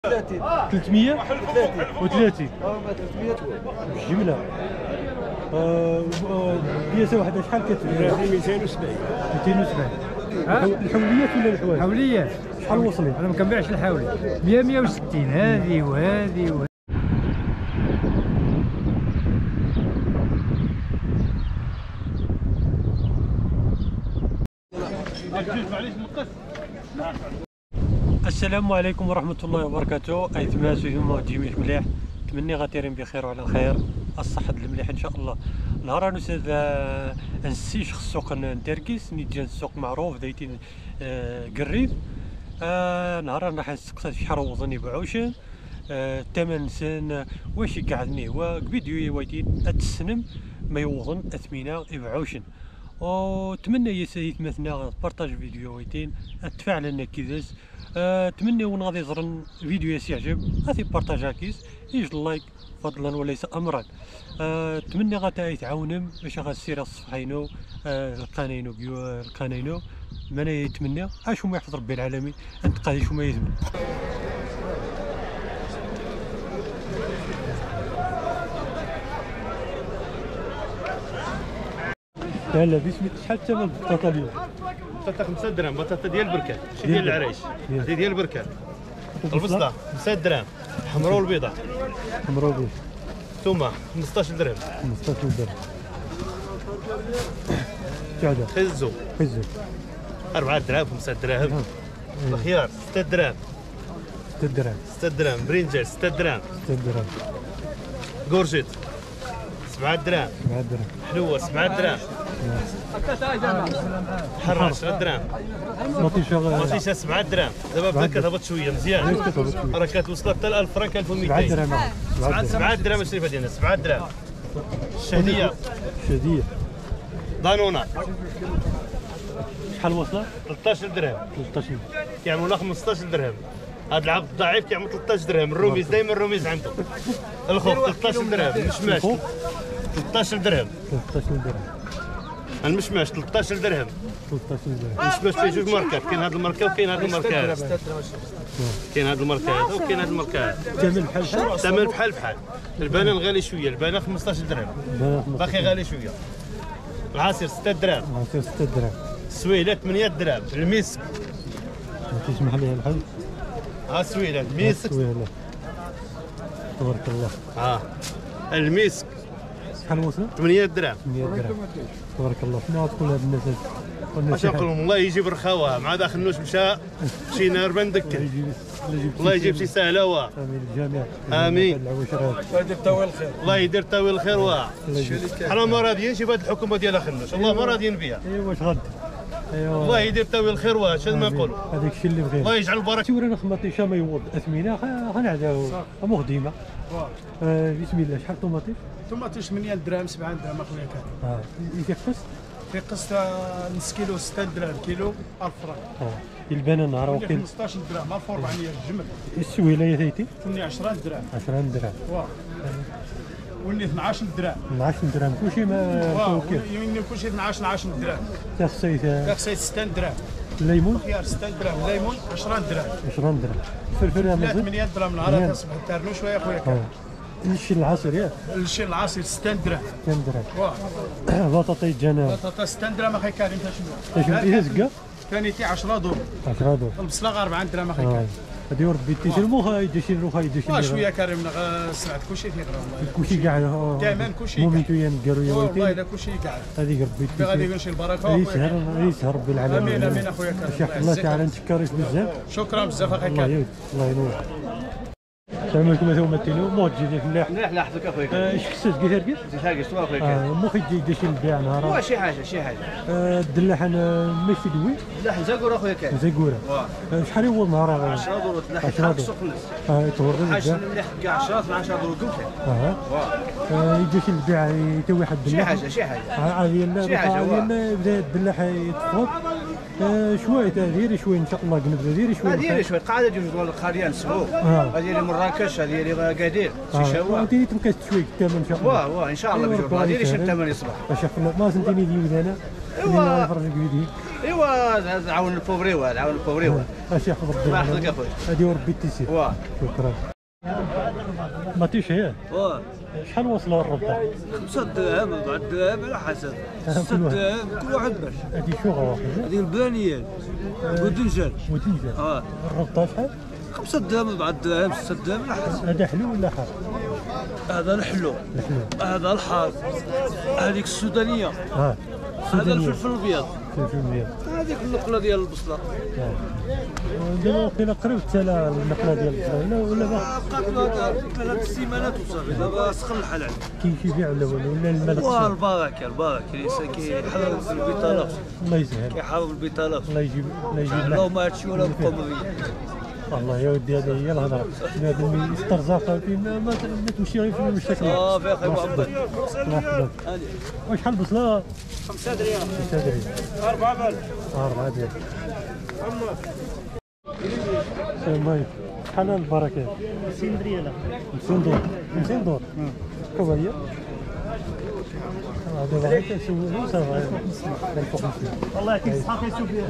330 بالجمله. بياسه واحده شحال كتبيع؟ 270. 270. الحوليات ولا الحوايج؟ حوليات. شحال وصلين؟ انا ما كنبيعش الحولي. 160 هذه وهذه السلام عليكم ورحمة الله وبركاته. أيتماس هما جيميش مليح، نتمنى غاديرين بخير وعلى خير، الصحة المليح إن شاء الله. نهار نساد نسيش السوق ندركيس نيت السوق معروف دايتين قريب. نهار راح نسقسى شحال وزن يبيعوشن الثمن سن واش يقعدني هو فيديو وايتين اتسنم ما يوزن اثمنه يبيعوشن. وتمنى يسيت مثلا بارطاج فيديو ويتين اتفاعل لنا كيداز. تمنى ونغادي زرن فيديو يعجب غادي بارطاجا كيس يجي اللايك فضلا وليس امرا. تمنى غاتا يتعاونم باش غاسير الصفحينو القناينو من يتمنى عاش ما يحفظ ربي العالمين انت قادي شو ما يتمنى. لا بسميت شحال الثمن البطاطا اليوم؟ بطاطا 5 درهم، بطاطا ديال بركان، ماشي ديال العرايش، هذه ديال بركان. البصله 5 درهم، حمراء والبيضاء. حمراء والبيضاء. ثومه 15 درهم. 15 درهم. شحال؟ خزو 4 دراهم 5 دراهم. الخيار 6 دراهم. 6 دراهم. 6 دراهم، برينجل 6 دراهم. 6 دراهم. كورجيت 7 دراهم. 7 دراهم. حلوه 7 دراهم. حرة 10 دراهم. مطيشه 7 دراهم. دابا بدات كتهبط شويه مزيان. راه كتوصل حتى ل 1000 فرنك 1200. 7 دراهم. 7 دراهم الشريفه ديالنا 7 دراهم. الشهديه دانونا شحال وصله؟ 13 درهم. 13 كيعملونا 15 درهم. هذا العبد الضعيف كيعمل 13 درهم. الروميز دائما الروميز عنده. الخوخ 13 درهم. المشماش 13 درهم. 13 درهم. المشماش 13 درهم. 13 درهم. المشماش فيه جوج ماركات، كاين هذا الماركه وكاين هذا الماركه. كاين هذا الماركه هذا وكاين هذا الماركه هذا. الثمن بحال بحال؟ الثمن بحال بحال. البنان غالي شويه، البنان 15 درهم. باقي غالي شويه. العصير 6 دراهم. العصير 6 دراهم. السويله 8 دراهم. المسك ما تسمح لي الحاج؟ السويله المسك تبارك الله. المسك شحال وصل؟ 8 دراهم. 8 دراهم. تبارك الله. شنو غتقول لهاد الناس؟ اش نقول لهم؟ الله يجيب رخاوه مع داخل النوش مشى شي نار بندكن. الله يجيب شي سهله. امين الجميع. امين. الله يدير تاويل الخير. الله يدير تاويل الخير. حنا ما راضيينش بهذه الحكومه ديال خنوش، الله ما راضيين بها. ايوا واش غد؟ ايوا الله يدير تاويل الخير. واش ما نقولوا؟ هذاك الشيء اللي بغينا. الله يجعل البركه. تورينا خماطيشه ما يوض اثمنه غنعداو مخدمه. بسم الله. شحال طوماطيش؟ طوماطيش 8 درهم 7 درهم اخويا كان. كيفاش؟ كيقص نص كيلو 6 درهم كيلو 1000 فرنك. البنان نهار وكيل 15 درهم 1400 الجمل. السويله يا سيدي؟ ثاني 10 درهم. 10 درهم. واللي 12 درهم. 12 درهم كلشي ما كيف؟ كلشي 12 درهم. تخسيت 6 درهم. الليمون؟ خيار 6 درهم، الليمون 10 درهم. 10 درهم. الفلفل 8 درهم نهار تصبح تارنو شويه اخويا كان. الشي العصير ياك؟ الشي العصير 6 درهم. 6 درهم. بطاطا جانا بطاطا 6 درهم اخي كريم. شنو فيها زكا؟ ثانيتي 10 دور. 10 دور. البصله 4 درهم اخي كريم. هادي وربي تيجي المخ يدير شي روخا يدير شي شويه كريم سمعت كلشي فيه والله. كلشي كاع تمام كلشي. مومنتو يا نقالو يا والله الا كلشي كاع. هذيك ربي غادي يكون شي البركه. يسهر ربي العالمين. امين امين اخويا كريم. الله تعالى نتشكرك بزاف. شكرا بزاف اخي كريم. الله ينور. السلام عليكم اخويا متينو موت جيتك مليح مليح لاحظك اخويا. اش كسات كيتركز؟ تلحقش تو اخويا. مو يدير شي البيع نهار. هو شي حاجه الدلاح انا ماشي دوي. لا مزاكور اخويا كاين. مزاكوره. شحال هو النهار؟ 10 دور تلاحق السوق خلص. تورد حاجه مليح كاع 10 12 دور كلشي. يجي شي البيع حتى واحد الدلاح. شي حاجه. ديالنا بدا الدلاح يتفوض. شويه ديري شويه ان شاء الله قلب ديري شويه. ديري شويه قاعده جوج دول الخاليان سبوق. ديري مراكش ديري قادير شي شوا. ديري تمكن شويه الثمن ان شاء الله. ان شاء الله بجوج ديري شي الثمن يصبح. باش ما سنتيني ديود انا. ايوا نفرجك فيديو. ايوا عاون الفوبري عاون الفوبري ماشي يحفظ ربي. الله يحفظك اخويا. هذه وربي التيسير. شكرا. ما تيش هي. شحال وصلوا الربطه؟ 5 دراهم 4 دراهم على حسب. 6 دراهم كل واحد باش. هذه شو غواخذ؟ هذه البلانيات ودنجان. الربطه شحال؟ 5 دراهم 4 دراهم 6 دراهم على حسب. هذا حلو ولا حار؟ هذا الحلو. هذا الحار. هذيك السودانيه. هذا الفلفل الابيض. هذيك النقله ديال البصله. دابا وقيلا قريب حتى النقله ديال البصله ولا بقات 3 سيمانات وصافي دابا سخن الحال عليه. كيبيع ولا المال؟ البركه كيحرر بالبيطالاف. الله يسهل. كيحرر بالبيطالاف. الله يجيب اللهم هادشي ولا بقى مريح. والله يا ودي هذه هي الهضره. بنادم يسترزق فينا ما تمشي غير في المشاكل. فيها خير محمد. الله يحفظك. وشحال البصله؟ 5 درهم. 5 درهم. 4 بال. 4 درهم. المهم شحال البركات؟ 200 ريال. 200 دور. 200 دور. كم هي؟ دابا غير كنشوفو صافي. والله يعطيك الصحة يسوق فيها.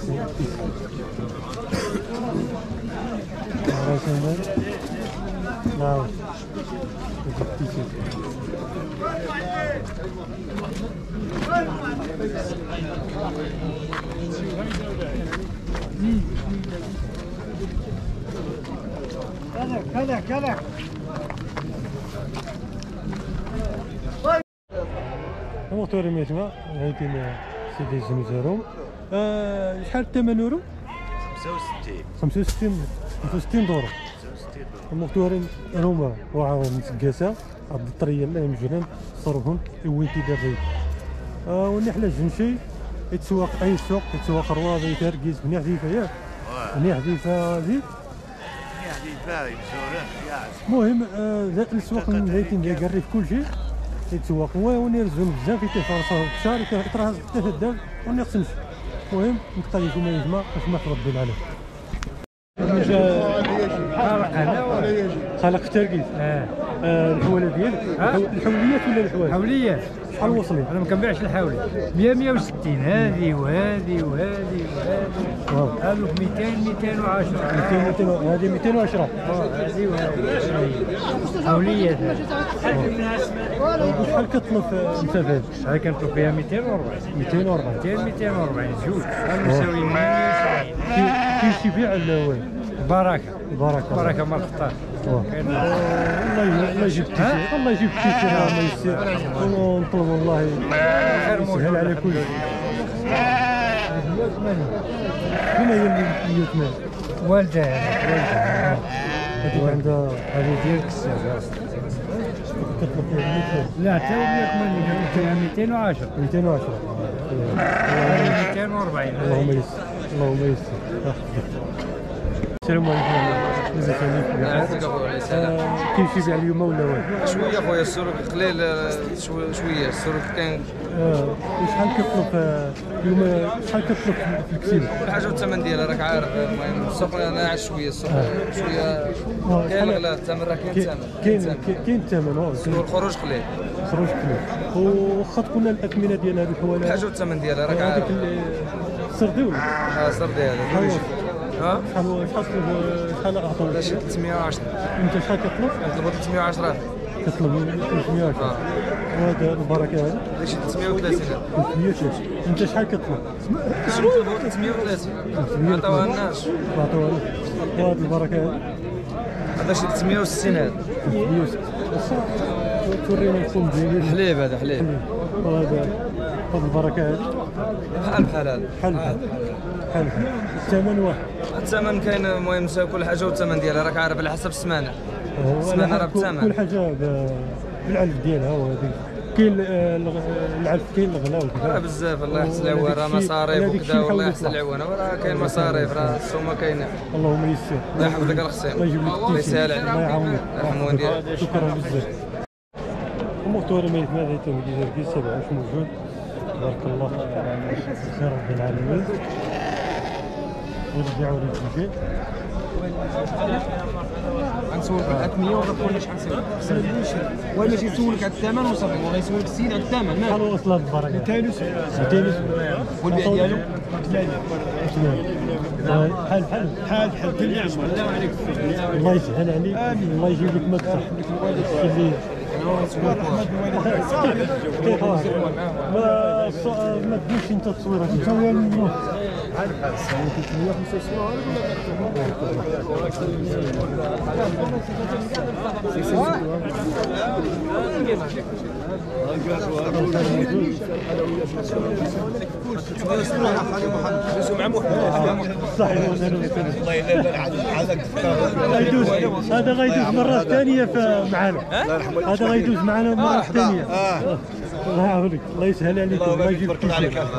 نعم. كذا موتور ميتما هايتين سيدي زمزارهم. شحال الثمن يورو؟ 65 دورو. الموتورين هما وعاون مسكاسه عبد الطريه الله يمجرن صرفهم وين تيدابي. والنحله الجنشي يتسوق اي سوق يتسوق رواضي تركيز بني حذيفه ياك بني حذيفه هذيك المهم السوق من زيتين ديال قري في كل شيء يتسوق ونرزم بزاف يتفرصوا في الشهر يتراها حتى الدار ونقسمش. المهم نبقى لكم يا باش ما تردوا العالم. خلق في تركيز. الحواله ديالك الحوليات ولا الحواله؟ حوليات. شحال وصلوا؟ انا ما كنبيعش الحولي 160 هذه وهذه وهذه وهذه. هذوك 200 210 هذه 210. هذه وهذه حوليات. وشحال كتطلب انت في هذا؟ هذه كنطلب فيها 240 240 زوج. مساوي 170. كاين بيع ولا وين؟ بركه مال الخطار. الله يجيب التيسير. الله يجيب التيسير ما يسير. ونطلب الله يسهل على كل شيء. فين هي 180؟ والدها هذيك عندها هذه ديالك الساعه. كتطلب فيها 100. لا حتى 180 فيها 210 240. اللهم يسر. السلام عليكم. كيف يبيع اليوم ولا واحد؟ شويه خويا السروق قليل شويه السروق كاين. وشحال كتطلب اليوم؟ شحال كتطلب في الكسيله؟ كل حاجه والثمن ديالها راك عارف. المهم السوق ناعس شويه. السوق شويه كاين الغلاء. الثمن راه كاين الثمن. الخروج قليل. وخا تكون الاثمنه ديال هذه الحوالات كل حاجه والثمن ديالها راك عارف. السردي ولا؟ السردي هذا شحال اعطوا؟ شي 310. انت شحال كتطلب؟ كنطلبوا 310. كتطلب 310. وهذا البركه هذا؟ هذا شي 330. 330. انت شحال كتطلب؟ كنطلبوا 330. ما عطاوهالناش. وهذا البركه هذا؟ هذا شي 360. هذا 360. تورينا الفم ديالي. حليب هذا حليب. وهذا البركه هذه؟ بحال هذا. بحال الثمن واحد. الثمن كاين. المهم كل حاجه والثمن ديالها راك عارف على حسب السمانه. السمانه راه بالثمن. كل حاجه بالعلف ديالها. وهذيك كاين العلف كاين الغلا وكذا. بزاف الله يحسن العوان. راه مصاريف وكذا والله يحسن العوان. راه كاين مصاريف. راه السومه كاينه. اللهم يسر. الله يحفظك الخصيم. الله يسهل عليك. الله يعاونك. الحموان ديالك. شكرا بزاف. الموتور ما يتمادى تمديد في 7 واش موجود. تبارك الله خير رب العالمين. ونرجعوا للجوجي. نسولك على 100 ونقول شحال ساوي ولا ماشي يسولك على الثمن وصافي هو غيسولك السيد على الثمن شحال وصلت البركه 270 والبيع ديالو حال حال الله يسهل عليك الله يجيب لك ما تصح ما تدوش انت تصويرك انت هو المهم هذا غيدوز مرة ثانية معنا هذا غيدوز معنا مرة ثانية الله يعاونك الله يسهل عليك الله يجيب لك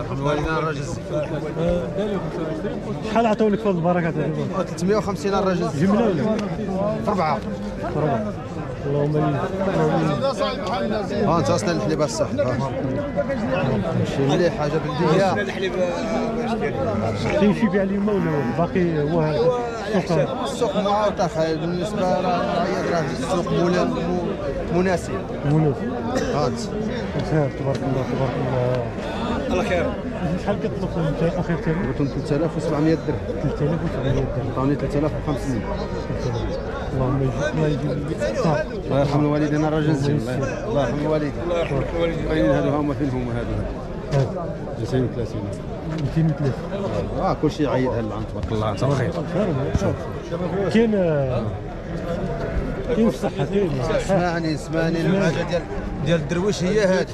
شحال عطاو لك في البركات 350 الراجل جملة ولا؟ أربعة اللهم ها انت اصلا الحليب الصح ماشي مليح حاجه بلديه كاين شي يبيع اليوم ولا باقي هو هذا السوق معطى بالنسبه راه السوق مناسب هات تبارك الله تبارك الله الله خير شحال كتطلب انت اخر ثمن؟ قلت 3700 درهم 3700 درهم عطوني 3500 اللهم يجيب الله يرحم الوالدين الراجل زين الله يرحم الوالدين هادو هما فين هما هادو 230 230 كل شيء عيد هالعام تبارك الله انت بخير كاين الصحة كاين اسمعني الحاجة ديال الدرويش هي هذه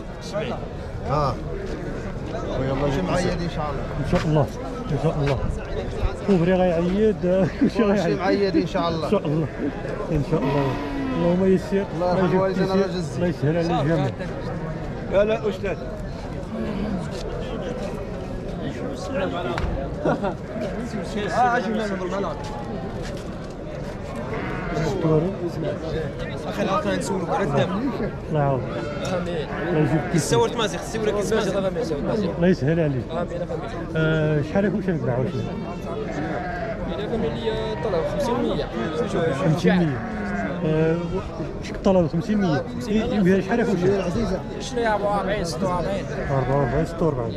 ويلا معيد ان شاء الله ان شاء الله ان شاء الله كوبري غيعيد كلشي غيعيد معيد ان شاء الله ان شاء الله ان شاء الله اللهم يسر الله يرحم والدينا الله يسهل على الجميع لا استاذ اخي لا نسولك على الثمن الله يعاون كيساوي المازيغ السيوله كيساوي الله يسهل عليك شحال واش نبيعوا شنو الى فاميليا طلب 500 طلب 500 شحال واش شنو يا 44 46 44 46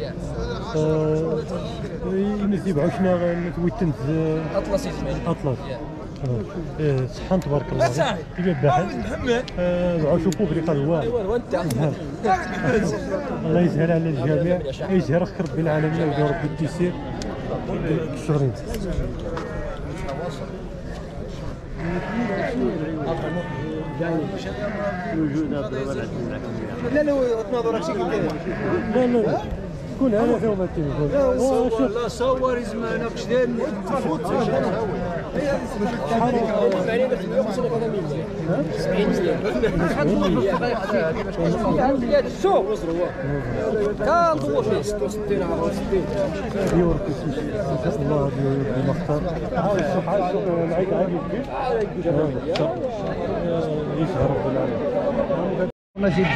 يمد يبيعوا شنو تويتنت اطلس اطلس صحن تبارك الله كيف باحث باعوا شوفوا فريق الهواء الله يسهل على الجميع يسهل خير ربي العالمين ويا ربي التيسير الشهرين لا تناظر شي لا لا كون انا فيهم التليفون لا صور زمانك اش داير تفوت السوق كندور فيه 66 يورك ان شاء الله المختار السوق العيد عادي يسهر رب العالمين ماشي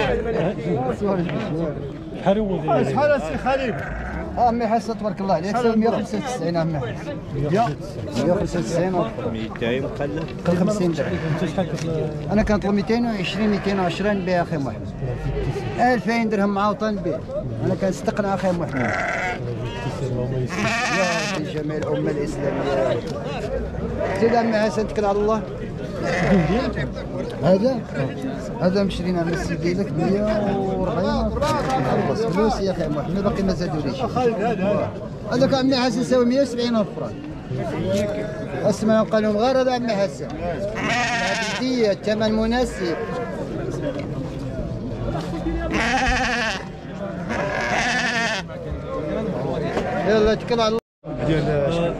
شحال هو شحال السي خليل عمي حسن تبارك الله عليك 195 عمي حسن 195 250 درهم انت شحال انا كنطلب 220 210 نبيع اخي محمد 2000 درهم معوطه نبيع انا كنستقنع اخي محمد اللهم يسر يا ربي جميع الامه الاسلاميه زيد عمي حسن تكل على الله هذا مشرينا من السيد ديالك 140 خلص فلوس يا اخي محمد باقي ما زادوليش هذاك عمي حسن يساوي 170 الف فرنك اسمع قال لهم غير هذا عمي حسن بديه الثمن مناسب يلا اتكل على الله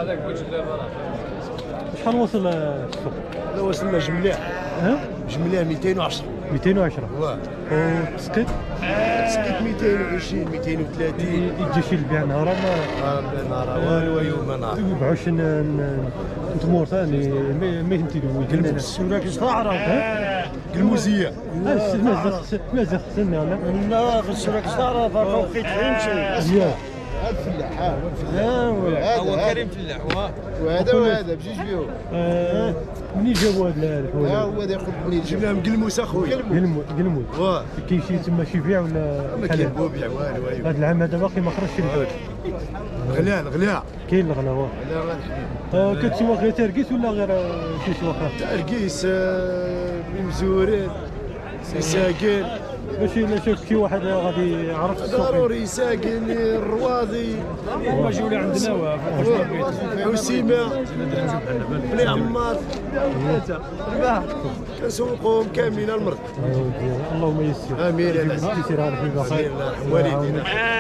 شحال وصل السوق؟ لا وصلنا جمليح جمليح 210 210 والتسقيط؟ تسقيط 220 230 يجي شي البيع نهار نهار والو يوم نهار يبيعوش نتمور ثاني ما يمتدوا يجينا السوره كيصاعره الموزيه مازال خصنا لا السوره كيصاعره فوقيت فهمتي ياه هذا الفلاح هو كريم فلاح وهذا بجوج بيهم. منين جابوا هاد الحوايج؟ هو هذا ياخذ منين جبناه من قلموس اخويا. قلمود. كاين شي تما شي بيع ولا ما كاين بيع والو. ايوا هذا العام هذا باقي ما خرجش الحوايج. الغلاء كاين الغلا واه. كتسوق غير ترقيس ولا غير شي سواق اخر؟ ترقيس بمزورين ساكن. باش الا شاف شي واحد غادي يعرف السوق. ضروري ساكن الرواضي. هما جاو لي عندنا حسيمه بني عمار ثلاثه كنسوقهم كاملين المرض. اللهم يسر. امين يا العزيز. يسير على في بخير. والدينا.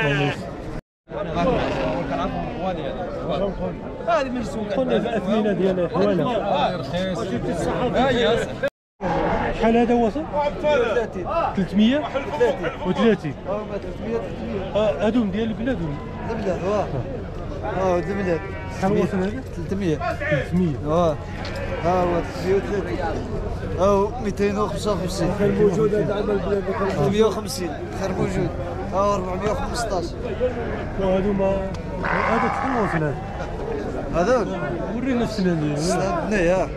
هذه من السوق قلنا الاثمنه ديال حواله. هيا شحال هذا وصل؟ 330. هادوم ديال البلاد ولا؟ البلاد البلاد شحال وصل هذا؟ 300 300. ها هو 330 او 255 موجود هذا عند البلاد 350 خير موجود. ها 415 وهذوما هذا شحال وصل هذا؟ هذاك ورينا السنه ديالو. استنى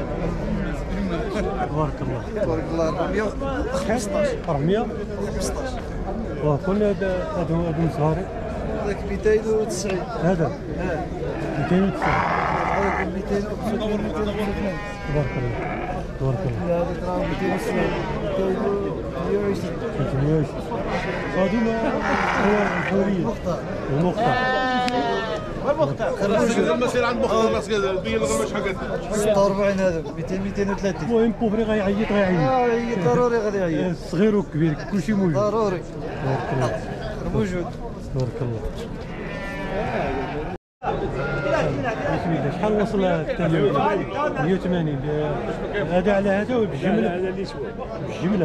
تبارك الله. تبارك الله 415 415. وقلنا هادو صغاري. هذاك 290 هذا 290. هذاك 290 تبارك الله. هذاك راه 270 220 320. هادوما هو الحوريه المقطع. المسير عند مختار الناس بين الغمش حقتنا 46 هذا 230. المهم بوبري غيعيط ضروري غادي يعيط. صغير وكبير كلشي موجود. ضروري موجود. تبارك الله. بسم الله. شحال وصل الثاني؟ 180. هذا على هذا بالجمله؟ هذا اللي سوا بالجمله.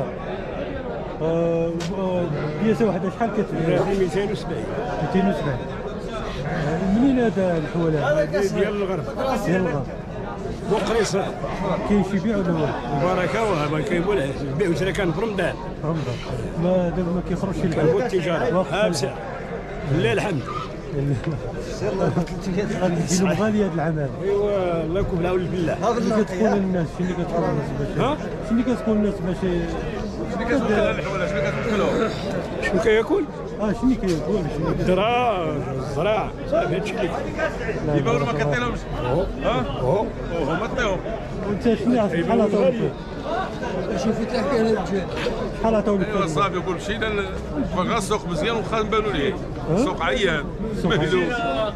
بياسه واحده شحال كتبيع؟ 270 270. منين هذا الحواله؟ ديال الغرب. ديال الغرب. بقريصه كاين شي بيع ولا والو؟ البركه وهذا كاين ولا البيع والشراء كان في رمضان. رمضان. ما دابا ما كيخرجش كان التجاره هابسه بالله الحمد. غادي غالي هذا العام هذا. ايوا الله يكون بالعون بالله. شنو كتقول للناس؟ شنو كتقول للناس باش شنو كتقول للناس باش شنو كياكل؟ شنو كيقول؟ الذرة الزراعه صافي هادشي اللي كاين. يبقى ما كطيلهمش هما طيهم. وانت شنو شحال عطاو لك؟ شوفوا تحكي على الرجال شحال عطاو لك؟ ايوا صافي يقول مشينا بغا السوق مزيان وخا نبانوا ليه السوق عيان مهلوك.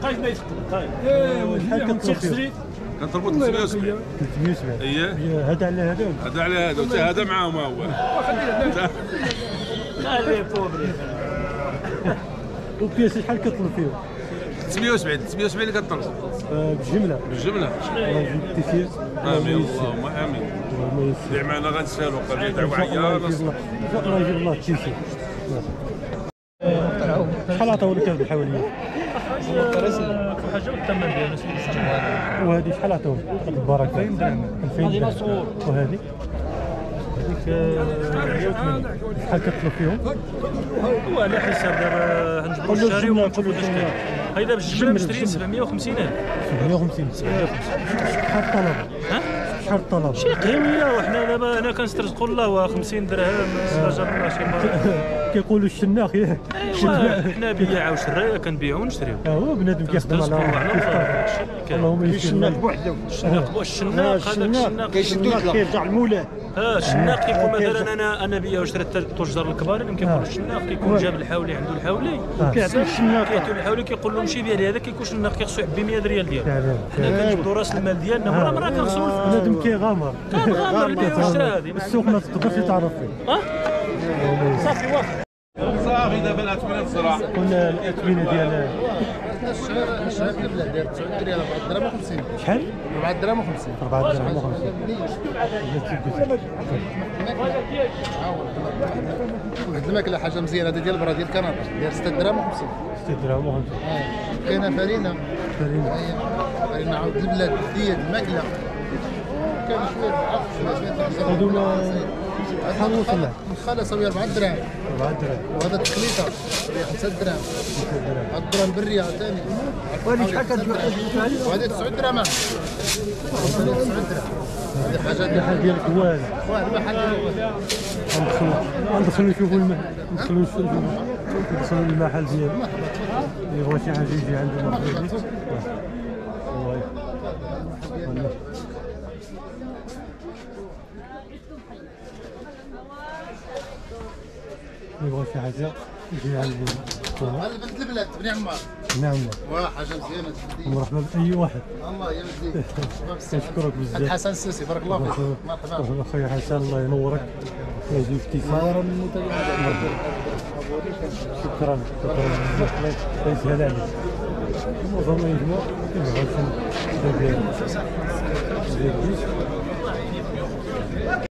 شحال كتطلب؟ كنطلبوا 370. 370. اييه هذا على هذا؟ هذا على هذا وتا هذا معاهم هو. خليه بوبري. وبياس شحال كتطلب فيهم؟ 370 اللي كنطلب بالجمله. بالجمله. الله يجيب التيسير. امين اللهم امين. اللهم يسر. اللي معنا غنسالو قضيه دعوه الله عيان. يجيب الله التيسير. شحال عطاو لك هذه الحواليه؟ حاجه والثمن ديالها وهذه شحال عطاو؟ البركه 2000 درهم. 2000 درهم. وهذه؟ هذيك 180. شحال كتطلب فيهم؟ هو على حساب دابا غنجبروا الشاري ونشوفوا واش كاين. هيدا بالجمله مشتري 750,000. 750. شحال الطلب؟ شحال الطلب؟ شي قويه وحنا دابا انا كنسترزقوا الله 50 درهم جابنا شي مره. كيقولوا الشناخ ياك. ايوا حنا بياع وشرايه كنبيعوا ونشريو. هو بنادم كيخدم على اللهم يسر. الشناق بوحده. الشناق هذاك الشناق كيرجع المولاه. الشناق كيكون مثلا انا بيا وشريت التجار الكبار اللي كيكون الشناق كيكون جاب الحاولي عنده الحولي كيعطي الشناق كيعطي الحولي كيقول له مشي بيا لي هذا كيكون الشناق كيخصو يحب ب 100 ريال ديالو. حنا كنجبدوا راس المال ديالنا مره كنخصو بنادم كيغامر. السوق ما تقدرش تعرف فيه. صافي واخا صافي دابا الاثمنه الصراع. قلنا الاثمنه ديال الشهر البلاد داير 9 ريال 4 دراهم و50 شحال؟ 4 دراهم و50 4 دراهم و50. واحد الماكله حاجه مزيانه هذه ديال البرا ديال كندا داير 6 دراهم و50 6 دراهم و50. كاينه فرينه عاود البلاد ديال الماكله كاين شويه العفش شويه هذوما شحال وصل له؟ مخالة سوي 4 دراهم 4 دراهم. وهذا التخليطة 5 دراهم. هاد الدرهم البرية عاوتاني. وهذه شحال كتبيع؟ وهذه 9 دراهم. 9 دراهم. هذه حاجة المحل ديالك هو هذا. واحد المحل ديالو. ندخلوا نشوفوا ندخلوا المحل ديالو. يبغى شي حاجه يجي عنده مرحبا بك. والله يبغى شي حاجه يجي عنده. هذا بنت البلاد بني عمار. نعم حاجة مزيانة تبدي. مرحبا بأي واحد. الله يا مزيان. كنشكرك بزاف. حسن السوسي بارك الله فيك. مرحبا. اخويا حسن الله ينورك ويجيب ابتسام. شكرا الله يسهل عليك. معظم يجمع كيما غادي